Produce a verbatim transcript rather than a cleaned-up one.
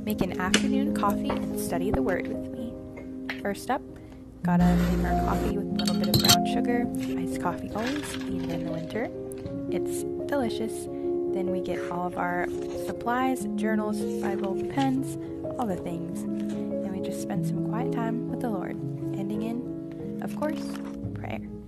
Make an afternoon coffee and study the Word with me. First up, gotta make our coffee with a little bit of brown sugar. Iced coffee always, even in the winter. It's delicious. Then we get all of our supplies, journals, Bible, pens, all the things. And we just spend some quiet time with the Lord, ending in, of course, prayer.